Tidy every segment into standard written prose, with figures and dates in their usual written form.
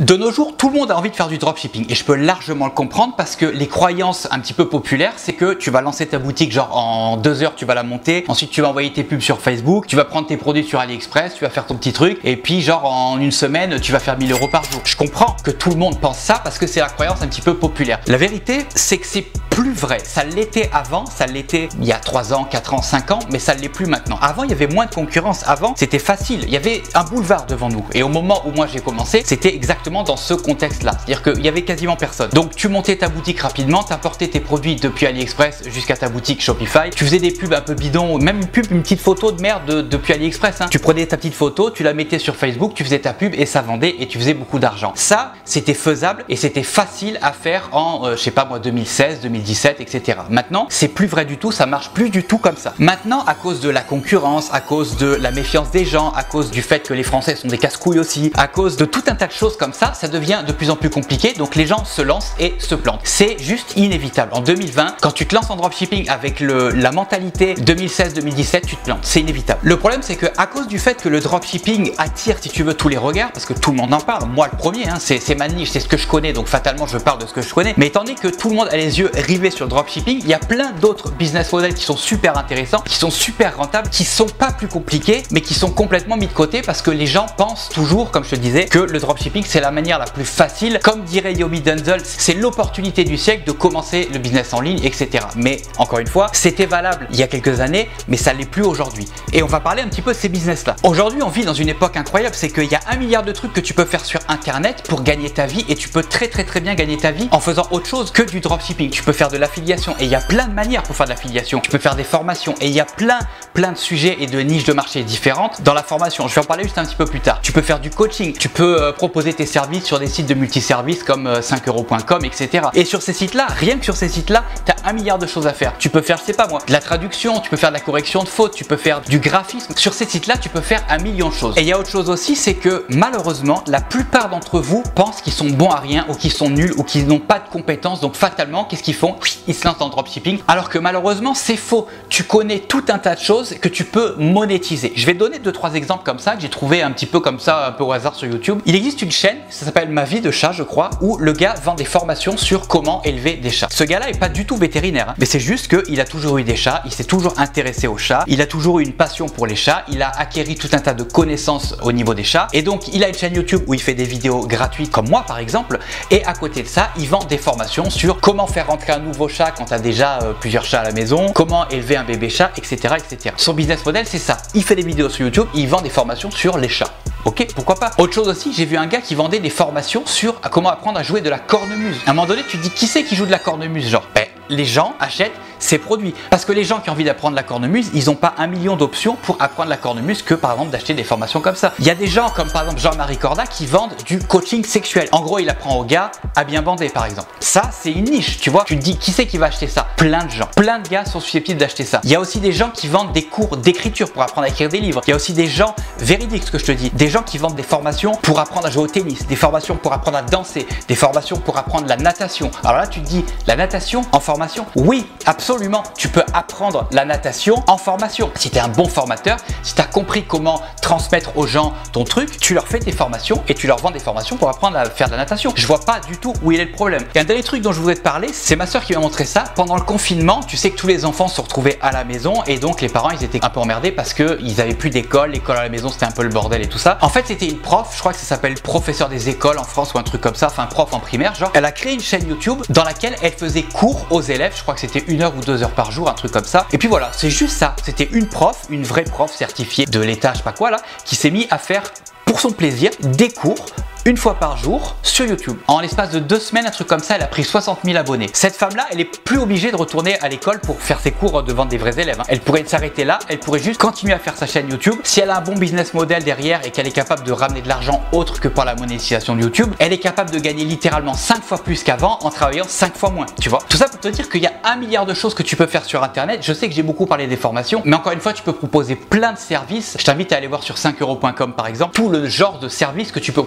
De nos jours, tout le monde a envie de faire du dropshipping et je peux largement le comprendre parce que les croyances un petit peu populaires, c'est que tu vas lancer ta boutique genre en 2 heures, tu vas la monter, ensuite tu vas envoyer tes pubs sur Facebook, tu vas prendre tes produits sur AliExpress, tu vas faire ton petit truc et puis genre en une semaine, tu vas faire 1000 € par jour. Je comprends que tout le monde pense ça parce que c'est la croyance un petit peu populaire. La vérité, c'est que c'est plus vrai. Ça l'était avant, ça l'était il y a 3 ans, 4 ans, 5 ans, mais ça ne l'est plus maintenant. Avant, il y avait moins de concurrence. Avant, c'était facile. Il y avait un boulevard devant nous. Et au moment où moi j'ai commencé, c'était exactement dans ce contexte-là. C'est-à-dire qu'il y avait quasiment personne. Donc, tu montais ta boutique rapidement, tu apportais tes produits depuis AliExpress jusqu'à ta boutique Shopify. Tu faisais des pubs un peu bidons, même une petite photo de merde depuis AliExpress. Tu prenais ta petite photo, tu la mettais sur Facebook, tu faisais ta pub et ça vendait et tu faisais beaucoup d'argent. Ça, c'était faisable et c'était facile à faire en, je sais pas moi, 2016, 2017, etc. Maintenant, c'est plus vrai du tout, ça marche plus du tout comme ça. Maintenant, à cause de la concurrence, à cause de la méfiance des gens, à cause du fait que les Français sont des casse-couilles aussi, à cause de tout un tas de choses comme ça, ça devient de plus en plus compliqué, donc les gens se lancent et se plantent. C'est juste inévitable. En 2020, quand tu te lances en dropshipping avec la mentalité 2016-2017, tu te plantes. C'est inévitable. Le problème, c'est que à cause du fait que le dropshipping attire, si tu veux, tous les regards, parce que tout le monde en parle, moi le premier, c'est ma niche, c'est ce que je connais, donc fatalement je parle de ce que je connais, mais étant donné que tout le monde a les yeux rivés sur le dropshipping, il y a plein d'autres business models qui sont super intéressants, qui sont super rentables, qui sont pas plus compliqués, mais qui sont complètement mis de côté parce que les gens pensent toujours, comme je te disais, que le dropshipping c'est la manière la plus facile. Comme dirait Yomi Denzel, c'est l'opportunité du siècle de commencer le business en ligne, etc. Mais encore une fois, c'était valable il y a quelques années, mais ça l'est plus aujourd'hui. Et on va parler un petit peu de ces business-là. Aujourd'hui, on vit dans une époque incroyable, c'est qu'il y a 1 milliard de trucs que tu peux faire sur Internet pour gagner ta vie et tu peux très bien gagner ta vie en faisant autre chose que du dropshipping. Tu peux faire de l'affiliation et il y a plein de manières pour faire de l'affiliation. Tu peux faire des formations et il y a plein de sujets et de niches de marché différentes dans la formation. Je vais en parler juste un petit peu plus tard. Tu peux faire du coaching, tu peux proposer tes services sur des sites de multiservices comme 5euros.com, etc. Et sur ces sites-là, rien que sur ces sites-là, tu as 1 milliard de choses à faire. Tu peux faire, je sais pas moi, de la traduction, tu peux faire de la correction de fautes, tu peux faire du graphisme. Sur ces sites-là, tu peux faire 1 million de choses. Et il y a autre chose aussi, c'est que malheureusement, la plupart d'entre vous pensent qu'ils sont bons à rien ou qu'ils sont nuls ou qu'ils n'ont pas de compétences. Donc fatalement, qu'est-ce qu'ils font? Ils se lancent dans le dropshipping. Alors que malheureusement, c'est faux. Tu connais tout un tas de choses que tu peux monétiser. Je vais te donner 2-3 exemples comme ça que j'ai trouvé un petit peu comme ça, un peu au hasard sur YouTube. Il existe une chaîne, ça s'appelle Ma vie de chat, je crois, où le gars vend des formations sur comment élever des chats. Ce gars-là est pas du tout vétérinaire, mais c'est juste qu'il a toujours eu des chats, il s'est toujours intéressé aux chats, il a toujours eu une passion pour les chats, il a acquéri tout un tas de connaissances au niveau des chats, et donc il a une chaîne YouTube où il fait des vidéos gratuites comme moi par exemple, et à côté de ça, il vend des formations sur comment faire rentrer un nouveau chat quand tu as déjà plusieurs chats à la maison, comment élever un bébé chat, etc., etc. Son business model, c'est ça. Il fait des vidéos sur YouTube, il vend des formations sur les chats. Ok, pourquoi pas. Autre chose aussi, j'ai vu un gars qui vendait des formations sur comment apprendre à jouer de la cornemuse. À un moment donné, tu te dis qui c'est qui joue de la cornemuse, genre les gens achètent ces produits. Parce que les gens qui ont envie d'apprendre la cornemuse, ils n'ont pas 1 million d'options pour apprendre la cornemuse que par exemple d'acheter des formations comme ça. Il y a des gens comme par exemple Jean-Marie Corda qui vendent du coaching sexuel. En gros, il apprend aux gars à bien bander par exemple. Ça, c'est une niche, tu vois. Tu te dis qui c'est qui va acheter ça? Plein de gens. Plein de gars sont susceptibles d'acheter ça. Il y a aussi des gens qui vendent des cours d'écriture pour apprendre à écrire des livres. Il y a aussi des gens, véridiques ce que je te dis, des gens qui vendent des formations pour apprendre à jouer au tennis, des formations pour apprendre à danser, des formations pour apprendre la natation. Alors là, tu te dis, la natation en formation? Oui, absolument. Tu peux apprendre la natation en formation. Si tu es un bon formateur, si tu as compris comment transmettre aux gens ton truc, tu leur fais tes formations et tu leur vends des formations pour apprendre à faire de la natation. Je vois pas du tout où il est le problème. Et un dernier truc dont je voulais te parler, c'est ma soeur qui m'a montré ça. Pendant le confinement, tu sais que tous les enfants se retrouvaient à la maison et donc les parents ils étaient un peu emmerdés parce qu'ils avaient plus d'école, l'école à la maison c'était un peu le bordel et tout ça. En fait, c'était une prof, je crois que ça s'appelle professeur des écoles en France ou un truc comme ça, enfin prof en primaire, genre. Elle a créé une chaîne YouTube dans laquelle elle faisait cours aux élèves, je crois que c'était 1 heure ou 2 heures par jour, un truc comme ça. Et puis voilà, c'est juste ça. C'était une prof, une vraie prof certifiée de l'État, je sais pas quoi là, qui s'est mis à faire pour son plaisir des cours 1 fois par jour sur YouTube. En l'espace de 2 semaines, un truc comme ça, elle a pris 60 000 abonnés. Cette femme-là, elle est plus obligée de retourner à l'école pour faire ses cours devant des vrais élèves. Elle pourrait s'arrêter là, elle pourrait juste continuer à faire sa chaîne YouTube. Si elle a un bon business model derrière et qu'elle est capable de ramener de l'argent autre que par la monétisation de YouTube, elle est capable de gagner littéralement 5 fois plus qu'avant en travaillant 5 fois moins. Tu vois? Tout ça pour te dire qu'il y a 1 milliard de choses que tu peux faire sur Internet. Je sais que j'ai beaucoup parlé des formations, mais encore une fois, tu peux proposer plein de services. Je t'invite à aller voir sur 5euros.com par exemple, tout le genre de services que tu peux proposer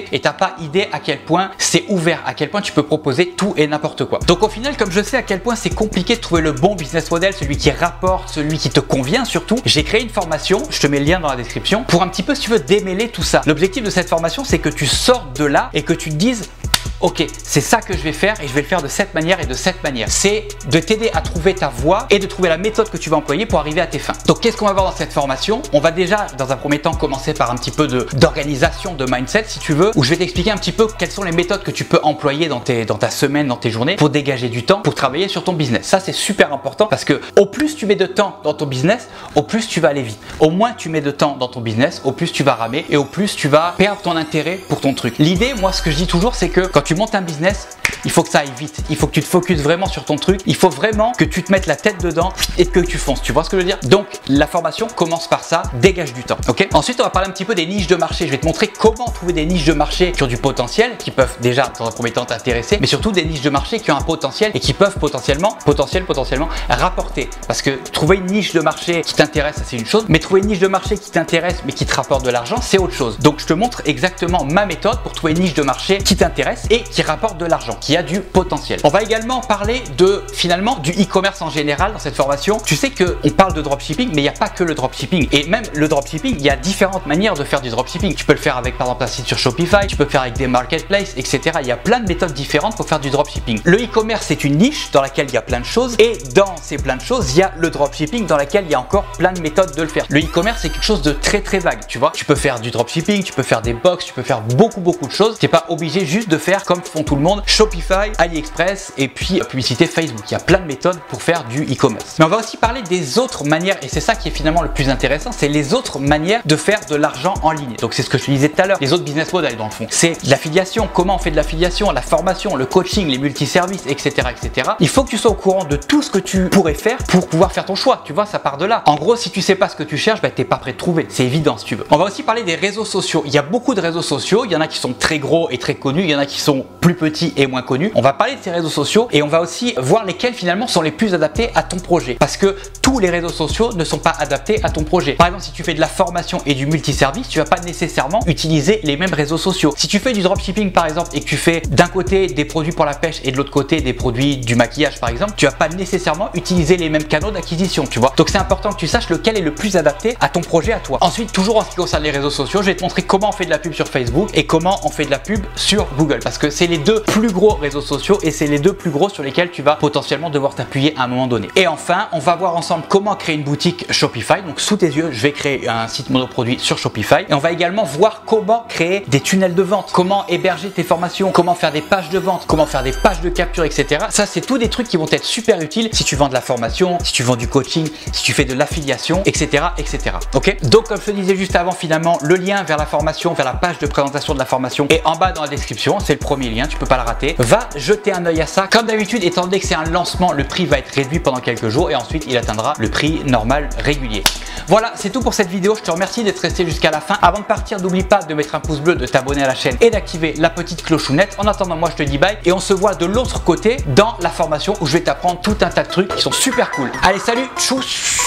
proposer et t'as pas idée à quel point c'est ouvert, à quel point tu peux proposer tout et n'importe quoi. Donc au final, comme je sais à quel point c'est compliqué de trouver le bon business model, celui qui rapporte, celui qui te convient surtout, j'ai créé une formation, je te mets le lien dans la description, pour un petit peu, si tu veux, démêler tout ça. L'objectif de cette formation, c'est que tu sortes de là et que tu te dises ok, c'est ça que je vais faire et je vais le faire de cette manière et de cette manière. C'est de t'aider à trouver ta voie et de trouver la méthode que tu vas employer pour arriver à tes fins. Donc qu'est-ce qu'on va voir dans cette formation? On va déjà dans un premier temps commencer par un petit peu d'organisation, de mindset si tu veux, où je vais t'expliquer un petit peu quelles sont les méthodes que tu peux employer dans ta semaine, dans tes journées pour dégager du temps, pour travailler sur ton business. Ça c'est super important parce que au plus tu mets de temps dans ton business, au plus tu vas aller vite. Au moins tu mets de temps dans ton business, au plus tu vas ramer et au plus tu vas perdre ton intérêt pour ton truc. L'idée, moi ce que je dis toujours, c'est que quand tu montes un business, il faut que ça aille vite, il faut que tu te focuses vraiment sur ton truc, il faut vraiment que tu te mettes la tête dedans et que tu fonces, tu vois ce que je veux dire? Donc la formation commence par ça, dégage du temps, ok? Ensuite on va parler un petit peu des niches de marché, je vais te montrer comment trouver des niches de marché qui ont du potentiel, qui peuvent déjà dans un premier temps t'intéresser, mais surtout des niches de marché qui ont un potentiel et qui peuvent potentiellement rapporter, parce que trouver une niche de marché qui t'intéresse, c'est une chose, mais trouver une niche de marché qui t'intéresse mais qui te rapporte de l'argent, c'est autre chose. Donc je te montre exactement ma méthode pour trouver une niche de marché qui t'intéresse et qui rapporte de l'argent, qui a du potentiel. On va également parler finalement du e-commerce en général dans cette formation. Tu sais qu'on parle de dropshipping, mais il n'y a pas que le dropshipping. Et même le dropshipping, il y a différentes manières de faire du dropshipping. Tu peux le faire avec par exemple un site sur Shopify, tu peux le faire avec des marketplaces, etc. Il y a plein de méthodes différentes pour faire du dropshipping. Le e-commerce, c'est une niche dans laquelle il y a plein de choses et dans ces plein de choses, il y a le dropshipping dans laquelle il y a encore plein de méthodes de le faire. Le e-commerce, c'est quelque chose de très vague, tu vois. Tu peux faire du dropshipping, tu peux faire des box, tu peux faire beaucoup de choses. Tu n'es pas obligé juste de faire comme font tout le monde, Shopify, AliExpress et puis publicité Facebook. Il y a plein de méthodes pour faire du e-commerce. Mais on va aussi parler des autres manières et c'est ça qui est finalement le plus intéressant, c'est les autres manières de faire de l'argent en ligne. Donc c'est ce que je te disais tout à l'heure, les autres business models dans le fond. C'est l'affiliation, comment on fait de l'affiliation, la formation, le coaching, les multiservices, etc. Il faut que tu sois au courant de tout ce que tu pourrais faire pour pouvoir faire ton choix. Tu vois, ça part de là. En gros, si tu sais pas ce que tu cherches, t'es pas prêt de trouver. C'est évident si tu veux. On va aussi parler des réseaux sociaux. Il y a beaucoup de réseaux sociaux. Il y en a qui sont très gros et très connus. Il y en a qui sont plus petits et moins connus. On va parler de ces réseaux sociaux et on va aussi voir lesquels finalement sont les plus adaptés à ton projet. Parce que tous les réseaux sociaux ne sont pas adaptés à ton projet. Par exemple, si tu fais de la formation et du multiservice, tu vas pas nécessairement utiliser les mêmes réseaux sociaux. Si tu fais du dropshipping par exemple et que tu fais d'un côté des produits pour la pêche et de l'autre côté des produits du maquillage par exemple, tu vas pas nécessairement utiliser les mêmes canaux d'acquisition, tu vois. Donc c'est important que tu saches lequel est le plus adapté à ton projet, à toi. Ensuite, toujours en ce qui concerne les réseaux sociaux, je vais te montrer comment on fait de la pub sur Facebook et comment on fait de la pub sur Google parce que c'est les deux plus gros réseaux sociaux et c'est les deux plus gros sur lesquels tu vas potentiellement devoir t'appuyer à un moment donné. Et enfin, on va voir ensemble comment créer une boutique Shopify. Donc sous tes yeux, je vais créer un site monoproduit sur Shopify et on va également voir comment créer des tunnels de vente, comment héberger tes formations, comment faire des pages de vente, comment faire des pages de capture, etc. Ça, c'est tous des trucs qui vont être super utiles si tu vends de la formation, si tu vends du coaching, si tu fais de l'affiliation, etc. Ok? Donc comme je te disais juste avant, finalement, le lien vers la formation, vers la page de présentation de la formation est en bas dans la description. C'est le premier lien, tu peux pas le rater. Va jeter un œil à ça. Comme d'habitude, étant donné que c'est un lancement, le prix va être réduit pendant quelques jours et ensuite il atteindra le prix normal régulier. Voilà, c'est tout pour cette vidéo. Je te remercie d'être resté jusqu'à la fin. Avant de partir, n'oublie pas de mettre un pouce bleu, de t'abonner à la chaîne et d'activer la petite clochounette. En attendant, moi je te dis bye et on se voit de l'autre côté dans la formation où je vais t'apprendre tout un tas de trucs qui sont super cool. Allez, salut, tchuss.